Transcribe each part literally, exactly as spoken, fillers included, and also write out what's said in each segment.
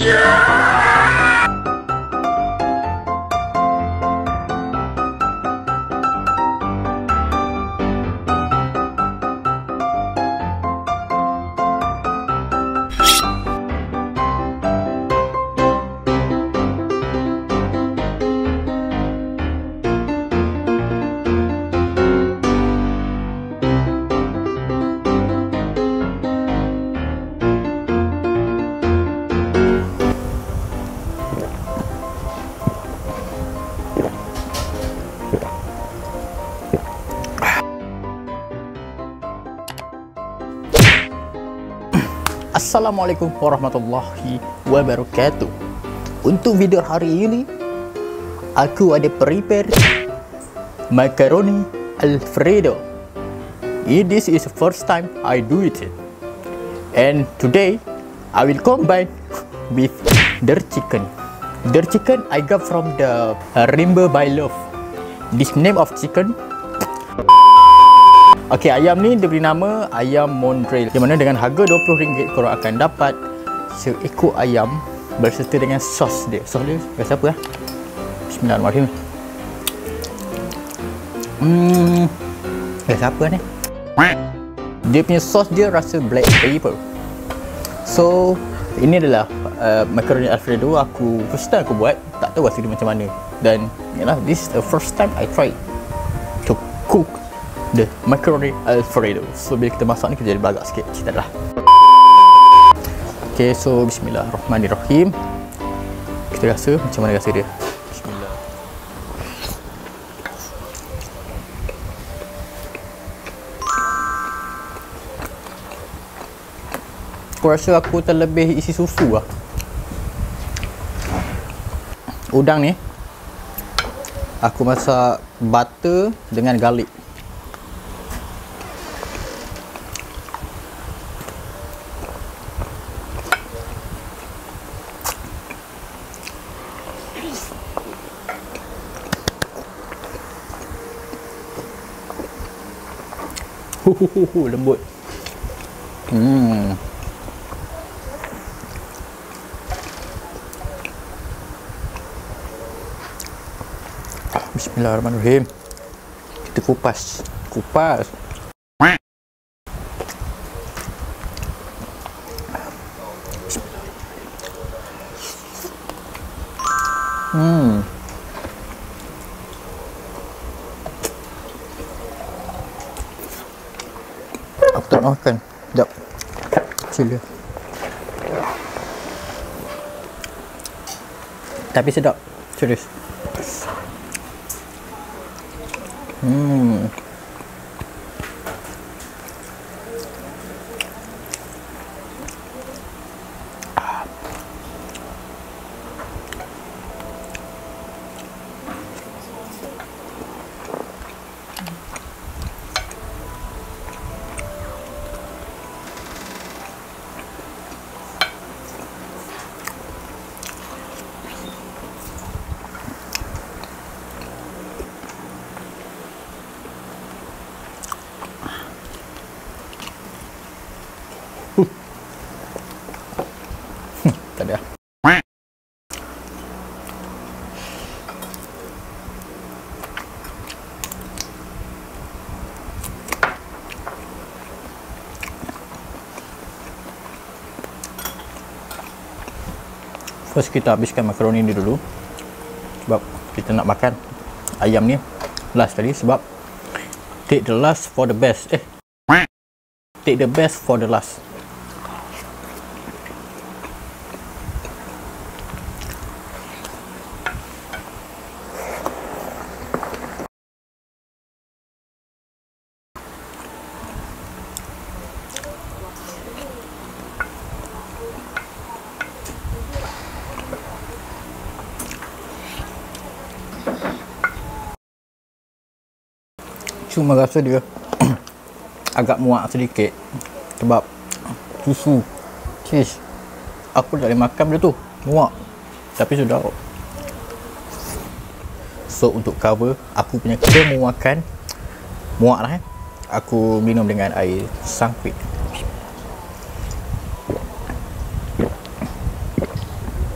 Assalamualaikum warahmatullahi wabarakatuh. Untuk video hari ini aku ada prepare macaroni Alfredo. This is the first time I do it, and today I will combine with the chicken. The chicken I got from the Rainbow by Love. This name of chicken. Okey, ayam ni diberi nama ayam Mondrail, di mana dengan harga dua puluh ringgit korang akan dapat seekor ayam berserta dengan sos dia. Sos dia rasa apa lah? Bismillahirrahmanirrahim. Hmm, rasa apa ni? Dia punya sos dia rasa black pepper. So, ini adalah uh, macaroni Alfredo. Aku first time aku buat, tak tahu rasa dia macam mana. Dan yalah, this is the first time I try to cook the macaroni Alfredo. So bila kita masak ni kita jadi belagak sikit cerita dah. Okay, so bismillahirrahmanirrahim. Kita rasa macam mana rasa dia. Bismillah. Aku rasa aku terlebih isi susu lah. Udang ni aku masak butter dengan garlic. Huhuhu, lembut. Hmm. Bismillahirrahmanirrahim. Kita kupas. Kupas. Hmm. Aku tak nak makan. Sekejap. Kecil dia. Tapi sedap. Serius. Hmm. Tak ada. First kita habiskan makaroni ni dulu, sebab kita nak makan ayam ni last tadi. Sebab take the last for the best. Eh, take the best for the last. Cuma rasa dia agak muak sedikit sebab susu, cheese. Aku tak boleh makan benda tu, muak. Tapi sudah. So untuk cover aku punya kemuakan, muak lah eh, aku minum dengan air sangkuit.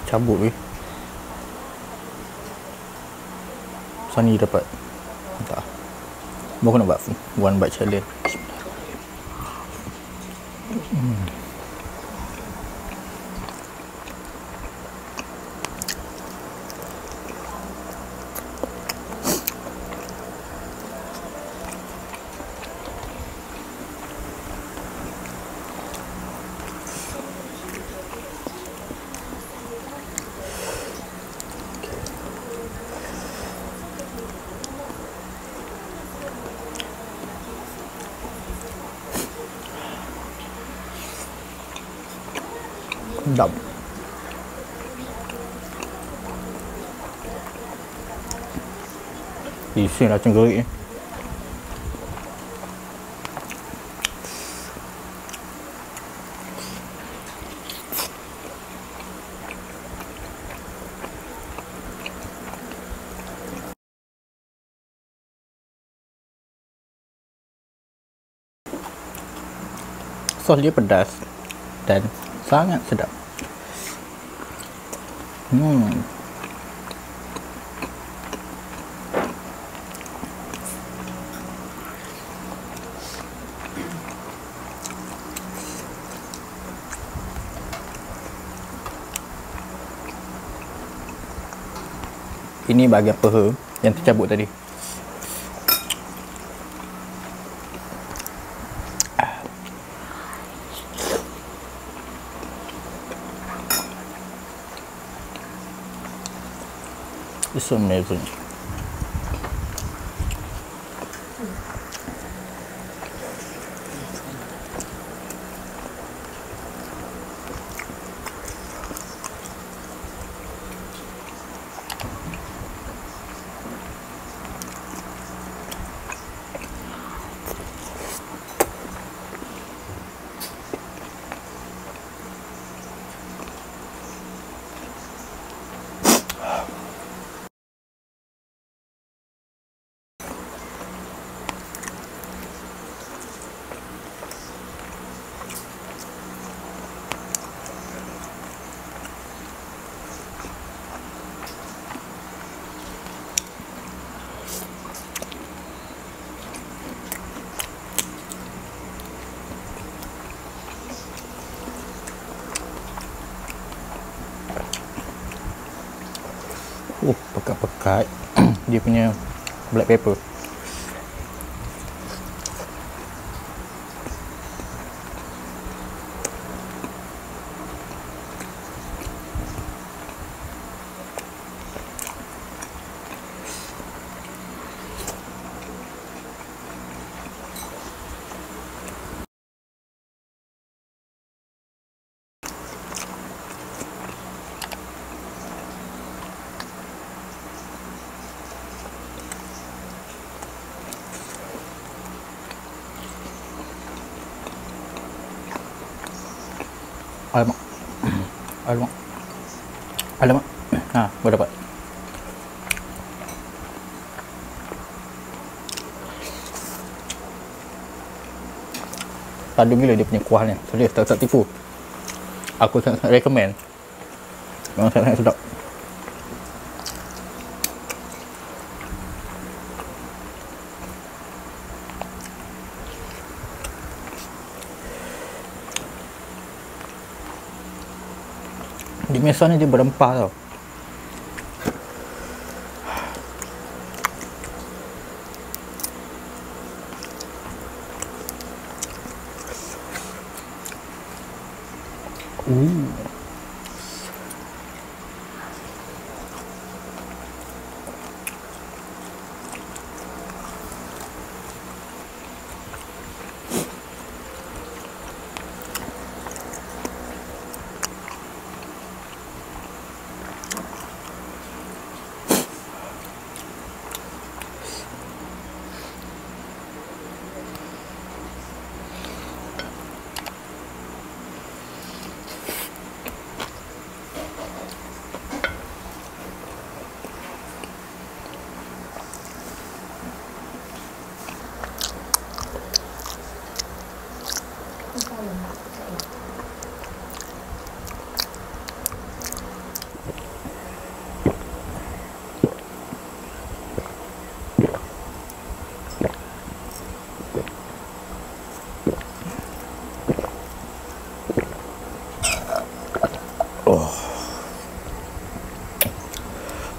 Cabut weh. Sony dapat. Tak. Bukan nak buat one bite challenge. Hmm. Sedap. Isi racun gerik ni. Sos dia pedas dan sangat sedap. Hmm. Ini bahagian peha yang tercabut tadi. It's so amazing. Oh, pekat-pekat dia punya black pepper. Alamak. Alamak. Alamak. Ha, baru dapat. Padu gila dia punya kuah ni. Serius, tak, tak tipu. Aku sangat-sangat recommend. Memang sangat-sangat sedap. Di mesah ni dia berempah tau. Uh.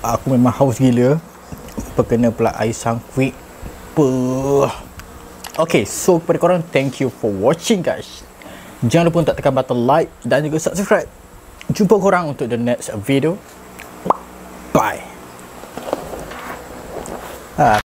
Aku memang haus gila. Berkena pula air sangkuit. Puh. Okay, so kepada korang, thank you for watching guys. Jangan lupa untuk tekan button like dan juga subscribe. Jumpa korang untuk the next video. Bye.